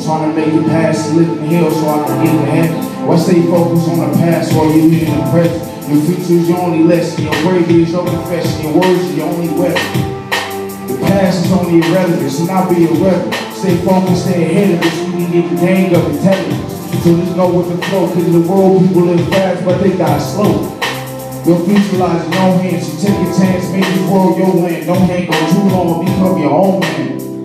Trying to make it past the living hill so I can get to heaven. Why stay focused on the past while you in the present? Your future is your only lesson. Your bravery is your confession. Your words are your only weapon. The past is only irrelevant, so not be irrelevant. Stay focused, stay ahead of it, so we can get the gang of intelligence. So just go with the flow, cause in the world people live fast, but they die slow. Your future lies in your hands, so take your chance, make this world your land. Don't hang on too long, become your own man.